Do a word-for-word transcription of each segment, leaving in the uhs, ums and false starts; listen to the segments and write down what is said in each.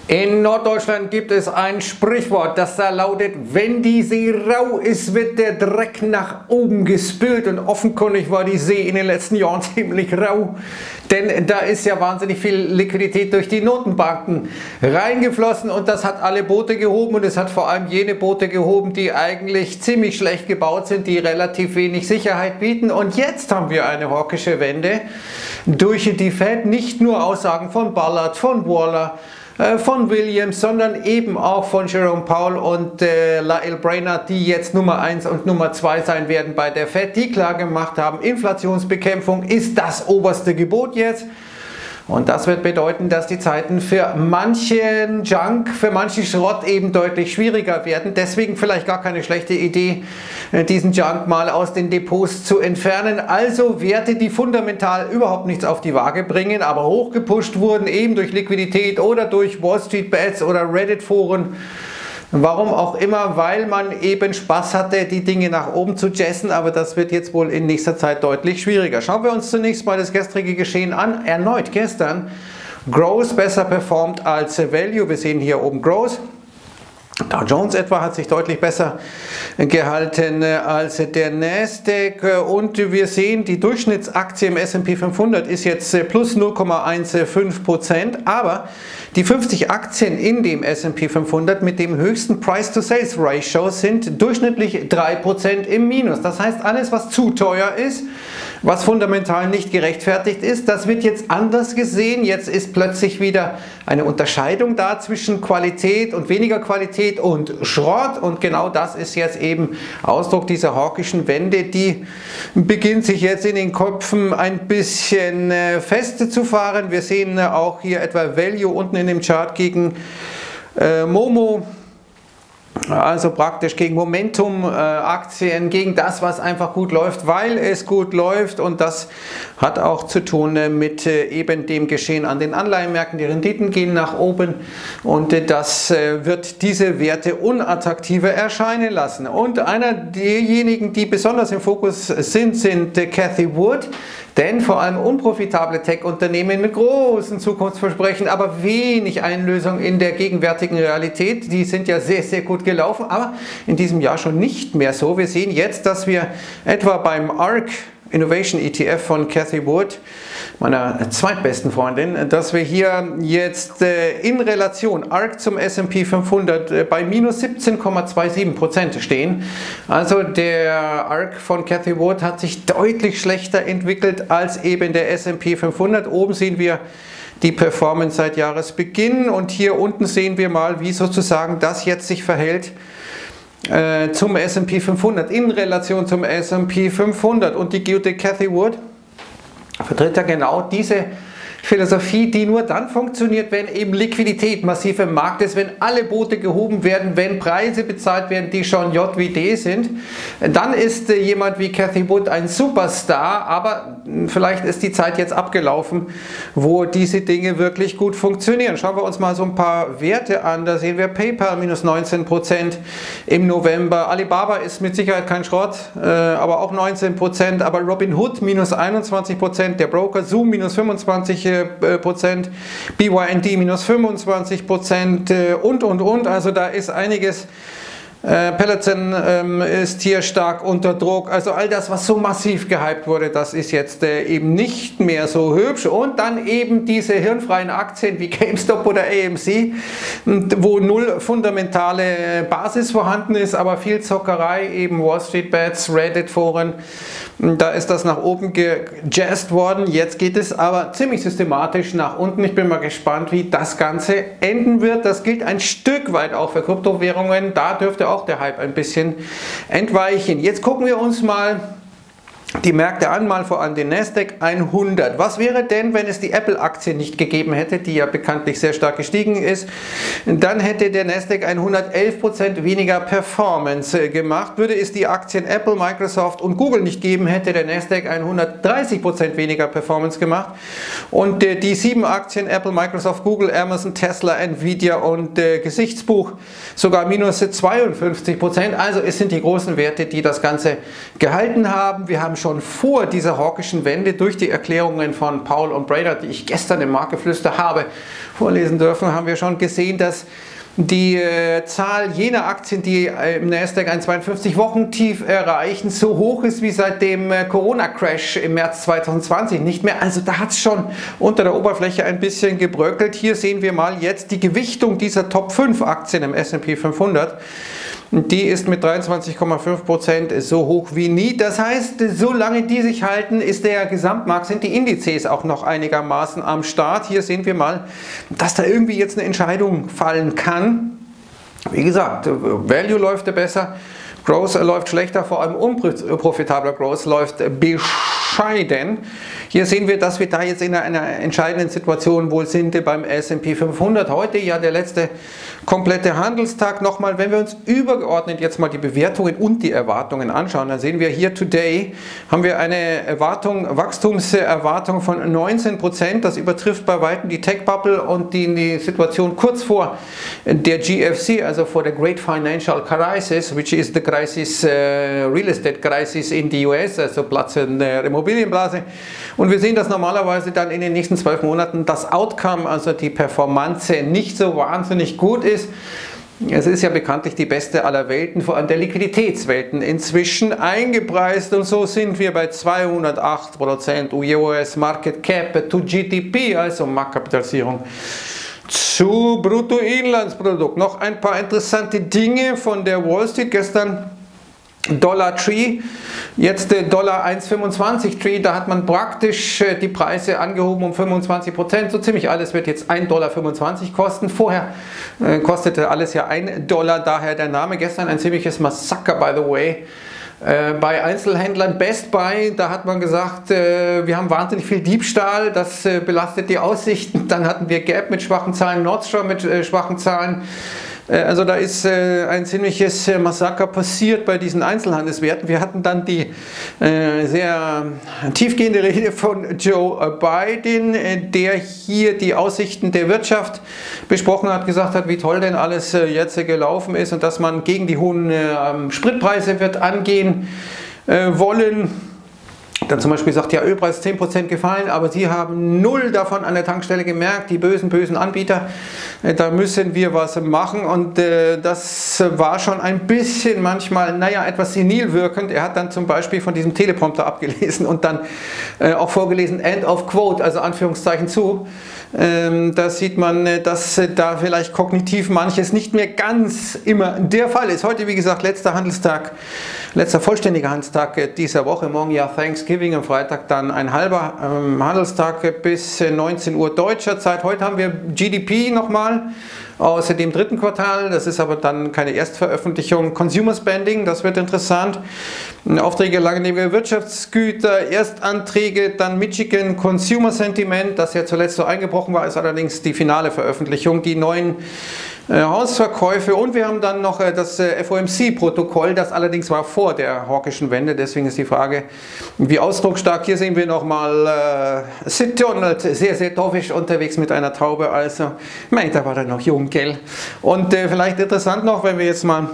In Norddeutschland gibt es ein Sprichwort, das da lautet: Wenn die See rau ist, wird der Dreck nach oben gespült. Und offenkundig war die See in den letzten Jahren ziemlich rau, denn da ist ja wahnsinnig viel Liquidität durch die Notenbanken reingeflossen und das hat alle Boote gehoben und es hat vor allem jene Boote gehoben, die eigentlich ziemlich schlecht gebaut sind, die relativ wenig Sicherheit bieten. Und jetzt haben wir eine hawkische Wende durch die Fed, nicht nur Aussagen von Ballard, von Waller, von Williams, sondern eben auch von Jerome Powell und äh, Lael Brainard, die jetzt Nummer eins und Nummer zwei sein werden bei der Fed, die klar gemacht haben, Inflationsbekämpfung ist das oberste Gebot jetzt. Und das wird bedeuten, dass die Zeiten für manchen Junk, für manchen Schrott eben deutlich schwieriger werden. Deswegen vielleicht gar keine schlechte Idee, diesen Junk mal aus den Depots zu entfernen. Also Werte, die fundamental überhaupt nichts auf die Waage bringen, aber hochgepusht wurden, eben durch Liquidität oder durch Wall Street Bets oder Reddit-Foren. Warum auch immer, weil man eben Spaß hatte, die Dinge nach oben zu jazzen, aber das wird jetzt wohl in nächster Zeit deutlich schwieriger. Schauen wir uns zunächst mal das gestrige Geschehen an. Erneut gestern Growth besser performt als Value. Wir sehen hier oben Growth. Dow Jones etwa hat sich deutlich besser gehalten als der Nasdaq und wir sehen, die Durchschnittsaktie im S und P fünfhundert ist jetzt plus null Komma fünfzehn Prozent, aber die fünfzig Aktien in dem S und P fünfhundert mit dem höchsten Price-to-Sales-Ratio sind durchschnittlich drei Prozent im Minus. Das heißt, alles, was zu teuer ist, was fundamental nicht gerechtfertigt ist, das wird jetzt anders gesehen. Jetzt ist plötzlich wieder eine Unterscheidung da zwischen Qualität und weniger Qualität und Schrott und genau das ist jetzt eben Ausdruck dieser hawkischen Wende, die beginnt sich jetzt in den Köpfen ein bisschen festzufahren. Wir sehen auch hier etwa Value unten in dem Chart gegen äh, Momo. Also praktisch gegen Momentum-Aktien, äh, gegen das, was einfach gut läuft, weil es gut läuft und das hat auch zu tun äh, mit äh, eben dem Geschehen an den Anleihenmärkten. Die Renditen gehen nach oben und äh, das äh, wird diese Werte unattraktiver erscheinen lassen. Und einer derjenigen, die besonders im Fokus sind, sind äh, Cathie Wood. Denn vor allem unprofitable Tech-Unternehmen mit großen Zukunftsversprechen, aber wenig Einlösung in der gegenwärtigen Realität, die sind ja sehr, sehr gut gelaufen, aber in diesem Jahr schon nicht mehr so. Wir sehen jetzt, dass wir etwa beim A R K Innovation E T F von Cathie Wood, meiner zweitbesten Freundin, dass wir hier jetzt äh, in Relation A R K zum S und P fünfhundert äh, bei minus siebzehn Komma siebenundzwanzig Prozent stehen. Also der A R K von Cathie Wood hat sich deutlich schlechter entwickelt als eben der S und P fünfhundert. Oben sehen wir die Performance seit Jahresbeginn und hier unten sehen wir mal, wie sozusagen das jetzt sich verhält zum S und P fünfhundert, in Relation zum S und P fünfhundert. Und die gute Cathie Wood vertritt ja genau diese Philosophie, die nur dann funktioniert, wenn eben Liquidität massiv im Markt ist, wenn alle Boote gehoben werden, wenn Preise bezahlt werden, die schon J W D sind. Dann ist äh, jemand wie Cathie Wood ein Superstar, aber vielleicht ist die Zeit jetzt abgelaufen, wo diese Dinge wirklich gut funktionieren. Schauen wir uns mal so ein paar Werte an. Da sehen wir PayPal minus neunzehn Prozent im November. Alibaba ist mit Sicherheit kein Schrott, äh, aber auch neunzehn Prozent. Aber Robinhood minus einundzwanzig Prozent, der Broker Zoom minus fünfundzwanzig Prozent, B Y N D minus fünfundzwanzig Prozent und und und, also da ist einiges. Äh, Peloton ähm, ist hier stark unter Druck, also all das, was so massiv gehypt wurde, das ist jetzt äh, eben nicht mehr so hübsch. Und dann eben diese hirnfreien Aktien wie GameStop oder A M C, wo null fundamentale Basis vorhanden ist, aber viel Zockerei, eben Wall Street Bets, Reddit-Foren, da ist das nach oben gejazzt worden. Jetzt geht es aber ziemlich systematisch nach unten. Ich bin mal gespannt, wie das Ganze enden wird. Das gilt ein Stück weit auch für Kryptowährungen, da dürfte auch auch der Hype ein bisschen entweichen. Jetzt gucken wir uns mal die Märkte an, mal vor allem den Nasdaq hundert. Was wäre denn, wenn es die Apple-Aktie nicht gegeben hätte, die ja bekanntlich sehr stark gestiegen ist? Dann hätte der Nasdaq hundert elf Prozent weniger Performance gemacht. Würde es die Aktien Apple, Microsoft und Google nicht geben, hätte der Nasdaq hundertdreißig Prozent weniger Performance gemacht. Und äh, die sieben Aktien Apple, Microsoft, Google, Amazon, Tesla, Nvidia und äh, Gesichtsbuch sogar minus zweiundfünfzig Prozent. Also es sind die großen Werte, die das Ganze gehalten haben. Wir haben schon vor dieser hawkischen Wende durch die Erklärungen von Powell und Brainerd, die ich gestern im Marktgeflüster habe vorlesen dürfen, haben wir schon gesehen, dass die äh, Zahl jener Aktien, die äh, im Nasdaq ein zweiundfünfzig-Wochen-Tief erreichen, so hoch ist wie seit dem äh, Corona-Crash im März zweitausendzwanzig nicht mehr. Also da hat es schon unter der Oberfläche ein bisschen gebröckelt. Hier sehen wir mal jetzt die Gewichtung dieser Top fünf Aktien im S und P fünfhundert. Die ist mit dreiundzwanzig Komma fünf Prozent so hoch wie nie. Das heißt, solange die sich halten, ist der Gesamtmarkt, sind die Indizes auch noch einigermaßen am Start. Hier sehen wir mal, dass da irgendwie jetzt eine Entscheidung fallen kann. Wie gesagt, Value läuft besser, Growth läuft schlechter, vor allem unprofitabler Growth läuft bescheiden. Hier sehen wir, dass wir da jetzt in einer entscheidenden Situation wohl sind beim S und P fünfhundert. Heute ja der letzte komplette Handelstag. Nochmal, wenn wir uns übergeordnet jetzt mal die Bewertungen und die Erwartungen anschauen, dann sehen wir hier today, haben wir eine Erwartung, Wachstumserwartung von neunzehn Prozent. Das übertrifft bei weitem die Tech-Bubble und die, die Situation kurz vor der G F C, also vor der Great Financial Crisis, which is the crisis, uh, Real Estate Crisis in the U S, also Platz in der Immobilienblase. Und wir sehen, dass normalerweise dann in den nächsten zwölf Monaten das Outcome, also die Performance, nicht so wahnsinnig gut ist. Es ist ja bekanntlich die beste aller Welten, vor allem der Liquiditätswelten, inzwischen eingepreist. Und so sind wir bei zweihundertacht Prozent U S Market Cap to G D P, also Marktkapitalisierung zu Bruttoinlandsprodukt. Noch ein paar interessante Dinge von der Wall Street gestern. Dollar Tree, jetzt äh, Dollar eins Komma fünfundzwanzig Tree, da hat man praktisch äh, die Preise angehoben um fünfundzwanzig Prozent, so ziemlich alles wird jetzt ein Komma fünfundzwanzig Dollar kosten, vorher äh, kostete alles ja ein Dollar, daher der Name, gestern ein ziemliches Massaker, by the way, äh, bei Einzelhändlern. Best Buy, da hat man gesagt, äh, wir haben wahnsinnig viel Diebstahl, das äh, belastet die Aussichten, dann hatten wir Gap mit schwachen Zahlen, Nordstrom mit äh, schwachen Zahlen. Also da ist äh, ein ziemliches äh, Massaker passiert bei diesen Einzelhandelswerten. Wir hatten dann die äh, sehr tiefgehende Rede von Joe Biden, äh, der hier die Aussichten der Wirtschaft besprochen hat, gesagt hat, wie toll denn alles äh, jetzt äh, gelaufen ist und dass man gegen die hohen äh, Spritpreise wird angehen äh, wollen. Dann zum Beispiel sagt, ja, Ölpreis zehn Prozent gefallen, aber sie haben null davon an der Tankstelle gemerkt, die bösen, bösen Anbieter, äh, da müssen wir was machen und äh, das war schon ein bisschen manchmal, naja, etwas senil wirkend. Er hat dann zum Beispiel von diesem Teleprompter abgelesen und dann äh, auch vorgelesen, End of Quote, also Anführungszeichen zu. Ähm, da sieht man, äh, dass äh, da vielleicht kognitiv manches nicht mehr ganz immer der Fall ist. Heute, wie gesagt, letzter Handelstag, letzter vollständiger Handelstag äh, dieser Woche, morgen ja Thanksgiving. Am Freitag dann ein halber ähm, Handelstag bis neunzehn Uhr deutscher Zeit. Heute haben wir G D P nochmal aus dem dritten Quartal. Das ist aber dann keine Erstveröffentlichung. Consumer Spending, das wird interessant. Aufträge langlebige Wirtschaftsgüter, Erstanträge, dann Michigan Consumer Sentiment, das ja zuletzt so eingebrochen war, ist allerdings die finale Veröffentlichung. Die neuen äh, Hausverkäufe und wir haben dann noch äh, das äh, F O M C-Protokoll, das allerdings war vor der hawkischen Wende, deswegen ist die Frage, wie ausdrucksstark. Hier sehen wir nochmal äh, Sid Donald, sehr, sehr doofisch unterwegs mit einer Taube, also, mein, da war er noch jung, gell? Und äh, vielleicht interessant noch, wenn wir jetzt mal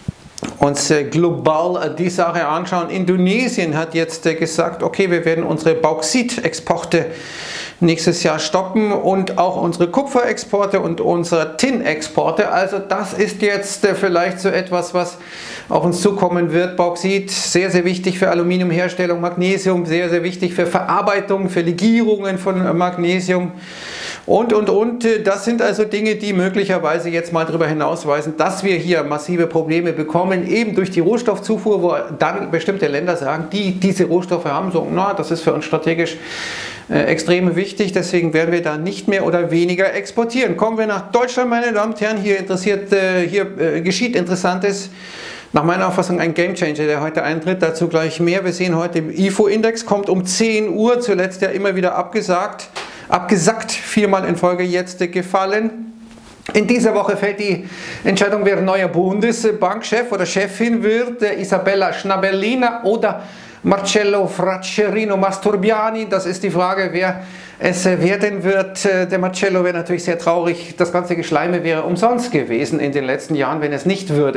uns äh, global äh, die Sache anschauen. Indonesien hat jetzt äh, gesagt, okay, wir werden unsere Bauxitexporte nächstes Jahr stoppen und auch unsere Kupferexporte und unsere Tin-Exporte. Also das ist jetzt äh, vielleicht so etwas, was auf uns zukommen wird. Bauxit, sehr, sehr wichtig für Aluminiumherstellung, Magnesium, sehr, sehr wichtig für Verarbeitung, für Legierungen von Magnesium. Und, und, und, das sind also Dinge, die möglicherweise jetzt mal darüber hinausweisen, dass wir hier massive Probleme bekommen, eben durch die Rohstoffzufuhr, wo dann bestimmte Länder sagen, die diese Rohstoffe haben, so, na, das ist für uns strategisch äh, extrem wichtig, deswegen werden wir da nicht mehr oder weniger exportieren. Kommen wir nach Deutschland, meine Damen und Herren, hier, interessiert, äh, hier äh, geschieht Interessantes. Nach meiner Auffassung ein Gamechanger, der heute eintritt, dazu gleich mehr. Wir sehen heute, im I F O-Index kommt um zehn Uhr, zuletzt ja immer wieder abgesagt. Abgesackt, viermal in Folge jetzt gefallen. In dieser Woche fällt die Entscheidung, wer neuer Bundesbankchef oder Chefin wird, Isabella Schnabellina oder Marcello Fraccherino Masturbiani. Das ist die Frage, wer es werden wird. Der Marcello wäre natürlich sehr traurig. Das ganze Geschleime wäre umsonst gewesen in den letzten Jahren, wenn es nicht würde.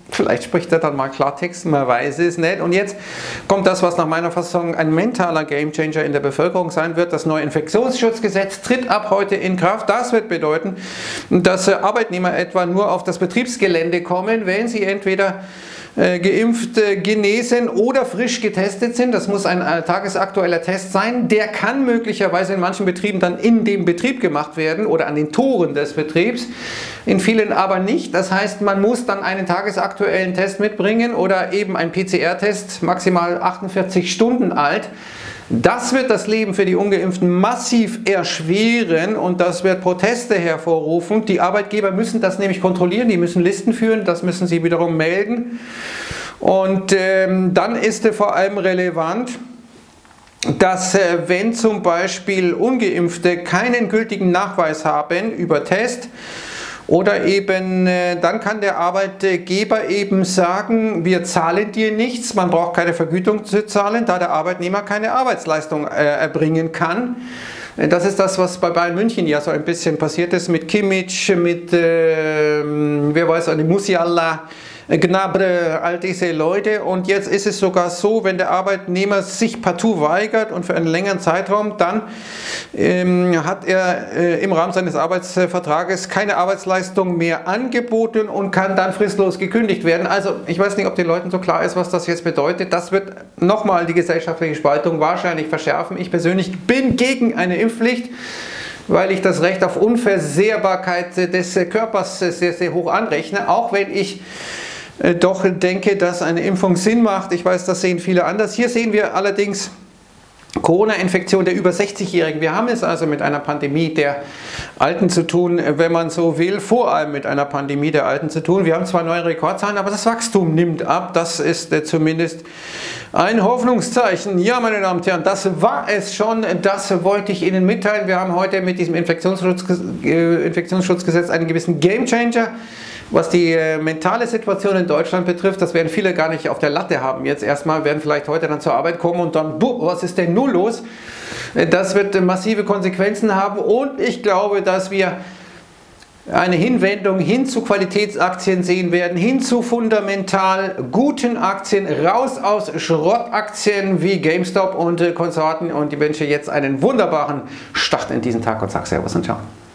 Vielleicht spricht er dann mal Klartext, man weiß es nicht. Und jetzt kommt das, was nach meiner Fassung ein mentaler Gamechanger in der Bevölkerung sein wird. Das neue Infektionsschutzgesetz tritt ab heute in Kraft. Das wird bedeuten, dass Arbeitnehmer etwa nur auf das Betriebsgelände kommen, wenn sie entweder geimpft, genesen oder frisch getestet sind. Das muss ein tagesaktueller Test sein. Der kann möglicherweise in manchen Betrieben dann in dem Betrieb gemacht werden oder an den Toren des Betriebs, in vielen aber nicht. Das heißt, man muss dann einen tagesaktuellen Test mitbringen oder eben ein P C R-Test, maximal achtundvierzig Stunden alt. Das wird das Leben für die Ungeimpften massiv erschweren und das wird Proteste hervorrufen. Die Arbeitgeber müssen das nämlich kontrollieren, die müssen Listen führen, das müssen sie wiederum melden. Und ähm, dann ist es vor allem relevant, dass äh, wenn zum Beispiel Ungeimpfte keinen gültigen Nachweis haben über Test, oder eben, dann kann der Arbeitgeber eben sagen, wir zahlen dir nichts, man braucht keine Vergütung zu zahlen, da der Arbeitnehmer keine Arbeitsleistung erbringen kann. Das ist das, was bei Bayern München ja so ein bisschen passiert ist mit Kimmich, mit, äh, wer weiß, Musiala, Gnabry, all diese Leute. Und jetzt ist es sogar so, wenn der Arbeitnehmer sich partout weigert und für einen längeren Zeitraum, dann ähm, hat er äh, im Rahmen seines Arbeitsvertrages keine Arbeitsleistung mehr angeboten und kann dann fristlos gekündigt werden. Also ich weiß nicht, ob den Leuten so klar ist, was das jetzt bedeutet. Das wird nochmal die gesellschaftliche Spaltung wahrscheinlich verschärfen. Ich persönlich bin gegen eine Impfpflicht, weil ich das Recht auf Unversehrbarkeit des Körpers sehr, sehr hoch anrechne, auch wenn ich doch denke, dass eine Impfung Sinn macht. Ich weiß, das sehen viele anders. Hier sehen wir allerdings Corona-Infektion der über sechzigjährigen. Wir haben es also mit einer Pandemie der Alten zu tun, wenn man so will, vor allem mit einer Pandemie der Alten zu tun. Wir haben zwar neue Rekordzahlen, aber das Wachstum nimmt ab. Das ist äh, zumindest ein Hoffnungszeichen. Ja, meine Damen und Herren, das war es schon. Das wollte ich Ihnen mitteilen. Wir haben heute mit diesem Infektionsschutz, äh, Infektionsschutzgesetz einen gewissen Gamechanger. Was die äh, mentale Situation in Deutschland betrifft, das werden viele gar nicht auf der Latte haben. Jetzt erstmal werden vielleicht heute dann zur Arbeit kommen und dann, buh, was ist denn nun los? Das wird äh, massive Konsequenzen haben und ich glaube, dass wir eine Hinwendung hin zu Qualitätsaktien sehen werden, hin zu fundamental guten Aktien, raus aus Schrottaktien wie GameStop und äh, Konsorten. Und ich wünsche jetzt einen wunderbaren Start in diesen Tag und sage Servus und Ciao.